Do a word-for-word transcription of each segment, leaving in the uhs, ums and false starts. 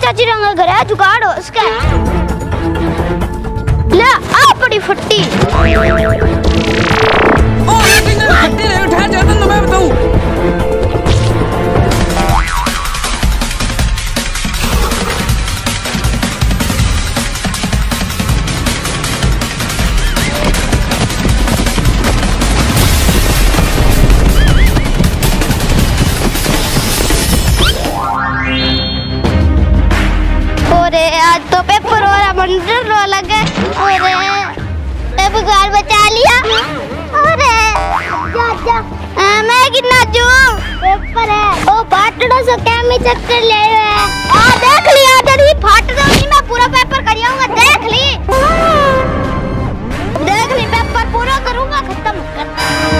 चाची रंग घर है जुगाड़ हो उसका ले आ बड़ी फट्टी ओ टिंगर फट्टी ले उठा जाता तो मैं बताऊं आज तो पेपर हो रहा बंडल रो लगे अरे अब घर बचा लिया अरे जा जा आ, मैं कितना जो पेपर है ओ फाटड़ो सो कैमी चक्कर ले है आ देख लिया तेरी फाटड़ो नहीं मैं पूरा पेपर कर आऊंगा देख ली देख ली पेपर पूरा करूंगा खत्म कर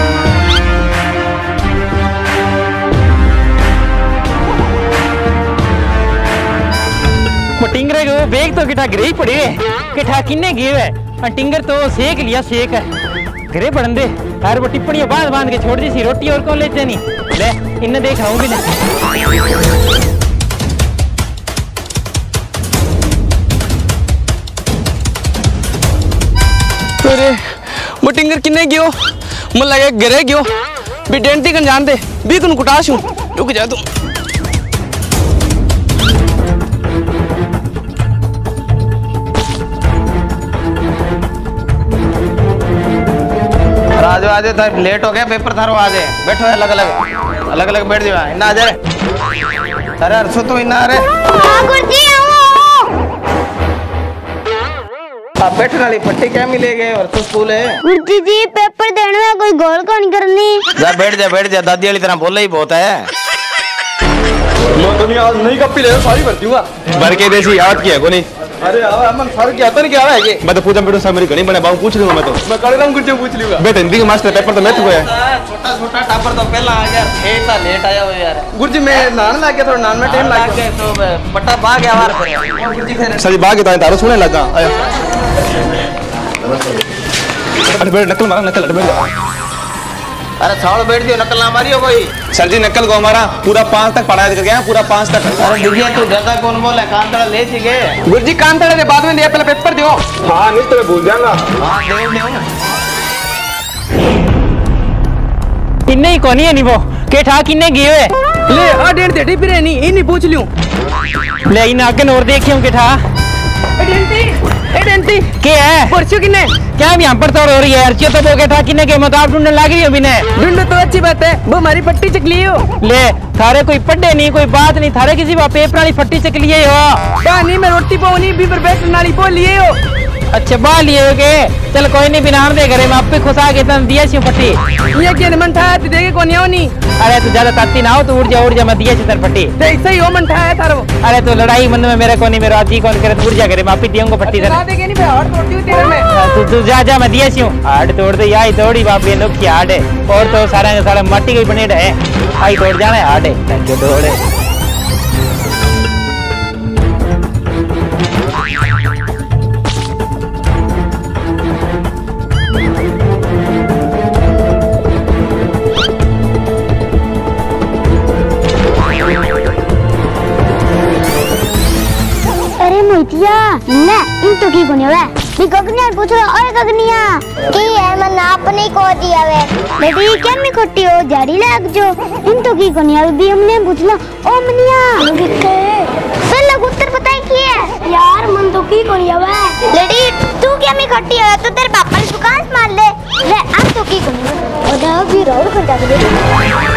टिंगर को बेग तो किठा गिरे ही पड़ी है किठा किन्ने गिरे है टिंगर तो सेक लिया सेक है गिरे पड़न दे यार वो टिप्पणियां बांध बांध के छोड़ दी सी रोटी और कौन लेते नहीं ले इन्हें देख रहा हूँ भी नहीं अरे वो टिंगर किन्ने गियो मुझे लगे गिरे गियो भी डेंटी कन जान दे भी कन कुटाश हूँ रुक जा तू आज आज थार लेट हो गया पेपर थारो आज बैठो अलग अलग अलग अलग बैठ जाओ इन्ना आ जाए अरे अरसो तो इन्ना अरे हां गुरुजी आप बैठने वाली फट्टी क्या मिले गए और तो स्कूल है गुरुजी जी पेपर देने में कोई गोल कौन करनी जा बैठ जा बैठ जा दादी वाली तरह बोले ही बहुत है मैं तो नहीं आज नहीं कपी ले सारी भरती हुआ भर के देसी याद किया को नहीं अरे अमन सर क्या तो नहीं क्या है ये मैं तो पूजा बेटो सब मेरी घणी बने बाबू पूछ लूंगा मैं तो मैं कड़े नाम कुछ पूछ लूंगा बेटा हिंदी के मास्टर पेपर तो मैं तो है छोटा छोटा टापर तो पहला आ गया खेता लेट आया हो यार गुरुजी मैं नान ला गया थोड़ा नान में टाइम लग गया तो बट्टा भाग गया वार पर गुरुजी फिर सही भाग गया तारो सुनने लगा आया अरे बेटा नकल मारा नकल बैठ अरे छाड़ बैठ दियो नकल ना मारियो कोई सर जी नकल को हमारा पूरा पांच तक पढ़ाया कर गया पूरा पांच तक अरे दीजिए तू ज्यादा कौन बोला कांतड़ा ले सी गए गुरुजी कांतड़ा दे बाद में दिया पहले पेपर दियो हां नहीं तो मैं भूल जाऊंगा हां देव देव इन्ने ही कोनी है नी वो के ठा किन्ने गए हुए ले आ डेढ़ डेढ़ फिर नहीं इन्हीं पूछ लियो ले इन आगे और देखियो के ठा एडेंटी एडेंटी के है परसों किन्ने क्या भी हम पर तो हो रही है अर्चियो तो वो के ठा किन्ने के मतलब ढूंढने लग रही हो बिने ढूंढो तो अच्छी बात है वो हमारी पट्टी चक लिए हो ले थारे कोई पढ़े नहीं कोई बात नहीं थारे किसी बात पेपर वाली फट्टी चक लिए हो पानी में रोटी पानी भी पर बैठने वाली पो लिए हो अच्छा बा लिए हो के चल कोई नहीं बिना दे करे मैं आपे खुसा के तन दिया सी फट्टी ये के मन था तू देखे कोनी आओ नहीं अरे तू ज्यादा ताती ना हो तू उड़ जा उड़ जा मैं दिया सी तर फट्टी देख सही हो मन था है तारो अरे तू लड़ाई मन में मेरे कोनी मेरा आदि कौन करे तू उड़ जा करे मैं आपे दियूंगा फट्टी ना देखे नहीं भाई हाथ तोड़ दी तेरे में तू तू जा जा मैं दिया सी हूं हाड़ तोड़ दे याई तोड़ी बाप ये लोग की हाड़ है और तो सारा के सारा मट्टी की बनेड़ है आई तोड़ जाना है हाड़ है थैंक यू तोड़े मोइतिया ना इन तो की कोनी है नी गगनिया पूछ रहा ओए गगनिया की है मन आपने को दिया वे बेटी क्या में खोटी हो जारी लग जो इन तो की कोनी है भी हमने पूछला ओ मनिया पहले उत्तर बताई की है यार मन तो की कोनी है लेडी तू क्या में खोटी है तो तेरे पापा ने दुकान मार ले ले अब तो की कोनी है ओदा भी रोड कर दे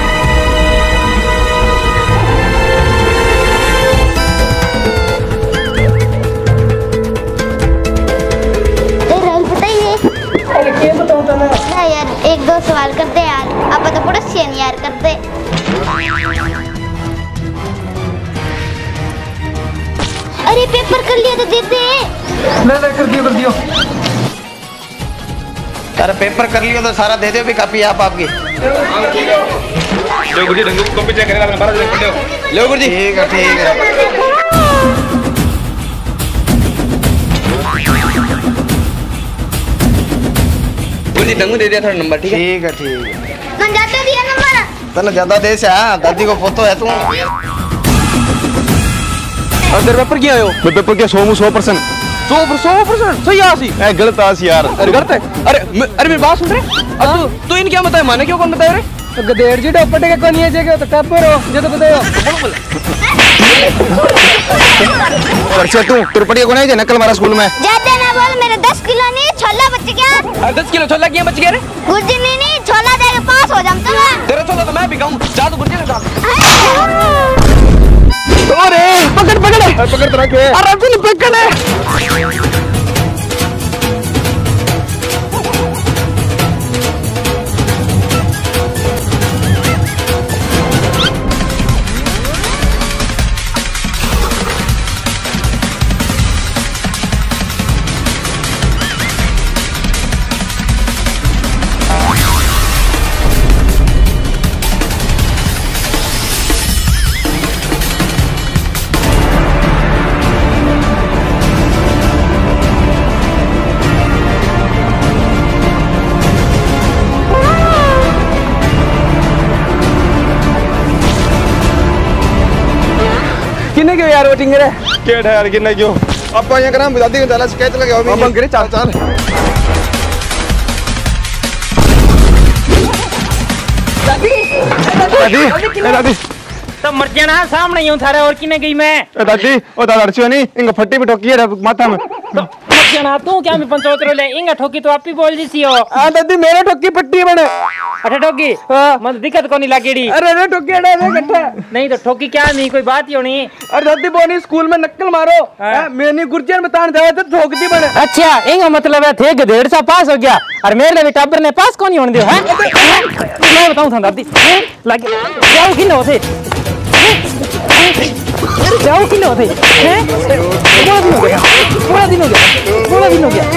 यार एक दो सवाल करते यार अब तो पूरा सीन यार करते अरे पेपर कर लिया तो दे दे ले ले कर दियो कर दियो अरे पेपर कर लियो तो सारा दे दो भी कापी आप आपकी लो गुरुजी रंग कॉपी चेक करेगा मैं बारह पढ़ लो लो गुरुजी ठीक है ठीक है गुरुजी डंगू दे दिया थोड़ा नंबर ठीक है ठीक है ठीक है मन जाते दिया नंबर तने ज्यादा दे से हां दादी को फोटो है तू और तेरे पेपर क्या आयो? मैं पेपर के सौ सौ परसेंट सौ सौ परसेंट सही आसी। ए गलत आसी यार। अरे गलत है। अरे मैं- अरे मेरी बात सुन रहे? अब तू तू इन क्या बताया माने क्यों कौन बताया रे? तो गदेड़ जी डॉपटे के कोनी है जगह तो कब रो जो तो बताओ। अच्छा तू तुरपड़ी को नहीं नकल मारा स्कूल में। ज्यादा ना बोल, मेरे दस किलो नहीं छोला बच गया। दस किलो छोला क्या बच गया रे? गुरुजी ने नहीं छोला दे के पास हो जाम तो मैं। तेरा छोला तो मैं भी खाऊं। जा तू गुर्जी ले जा। अरे पकड़ पकड़ पकड़ तरह के। अरे तूने पकड़। किन्ने क्यों यार वोटिंग करे? के यार किन्ने क्यों? अपा यहाँ करा दादी के चला शिकायत लगे अभी। अपन करे चल चल। दादी ए दादी तो मर जाना सामने यूं थारे और किने गई मैं। ए दादी ओ दादा अर्चियो नहीं इनका फट्टी पे ठोकी है माथा में। तो मर जाना तू क्या मैं पंचोतरो ले इंगा ठोकी तो आप ही बोल जी सी हो। आ दादी मेरे ठोकी पट्टी बने। अच्छा ठोकी मत दिक्कत कोनी लागेड़ी। अरे अरे ठोकी अड़े रे इकट्ठा। नहीं तो ठोकी क्या नहीं कोई बात ही होनी। अरे दादी बोनी स्कूल में नक्कल मारो। हाँ। मैंने गुर्जन बताने जाए तो ठोकती बने। अच्छा इंगा मतलब है थे गधेड़ सा पास हो गया और मेरे लिए टाबर ने पास कौन होने दिया है? मैं बताऊं था दादी लगे जाओ कि ना थे जाओ कि ना थे हैं पूरा दिन हो गया पूरा दिन हो गया पूरा दिन हो गया